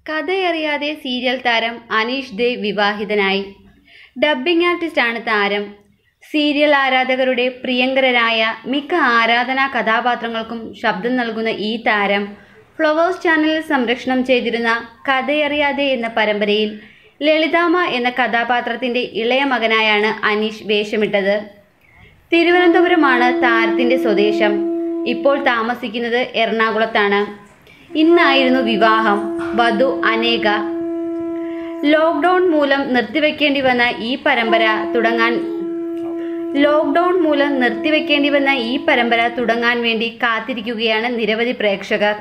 കഥയറിയാതെ serial താരം Aneesh Dev വിവാഹിതനായി. Dubbing ആർട്ടിസ്റ്റാണ് താരം. സീരിയൽ ആരാധകരുടെ പ്രിയങ്കരരായ മിക്ക ആരാധനാ കഥാപാത്രങ്ങൾക്കും ശബ്ദം നൽകുന്ന ഈ താരം ഫ്ലവേഴ്സ് ചാനലിൽ സംപ്രേഷണം ചെയ്തിരുന്ന കഥയറിയാതെ എന്ന പരമ്പരയിൽ ലളിതാമ്മ എന്ന കഥാപാത്രത്തിൻ്റെ ഇളയ മകനായാണ് അനീഷ് വേഷമിട്ടത്. തിരുവനന്തപുരമാണ് താരത്തിൻ്റെ സ്വദേശം. ഇപ്പോൾ താമസിക്കുന്നത് എറണാകുളത്താണ്. ഇന്നായിരുന്നു വിവാഹം. വധു അനേക. ലോക്ക്ഡൗൺ മൂലം നിർത്തിവെക്കേണ്ടി വന്ന ഈ പരമ്പര തുടങ്ങാൻ വേണ്ടി കാത്തിരിക്കുകയാണ് നിരവധി പ്രേക്ഷകർ.